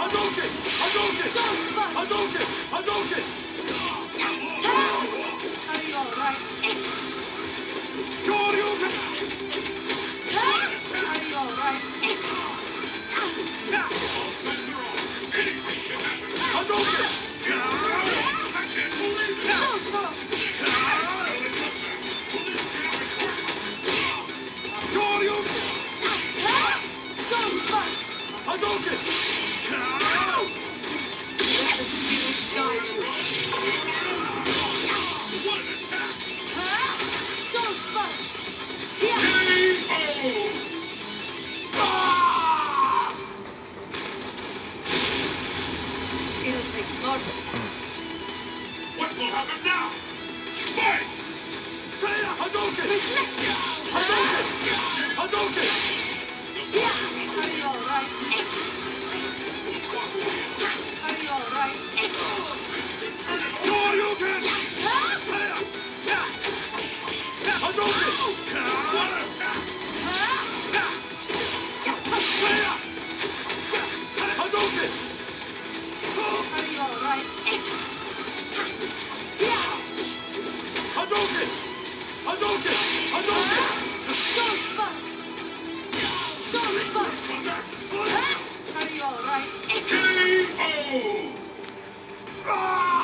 Hadouken! Hadouken! Hadouken! Hadouken! Are you alright? Shoryuken! Are you alright? Hadouken! Shoryuken! Hadouken! Let the spirits guide you. Soul Spark! It'll take blood. What will happen now? Fight! Seiya Hadouken! Hadouken! Hadouken! Are you alright? Are you alright? Shoryuken! Seiya! Hadouken! What attack! Seiya! Hadouken! Are you alright? Hadouken! Hadouken! Hadouken! Soul Spark! Soul Spark! Are you alright? K.O.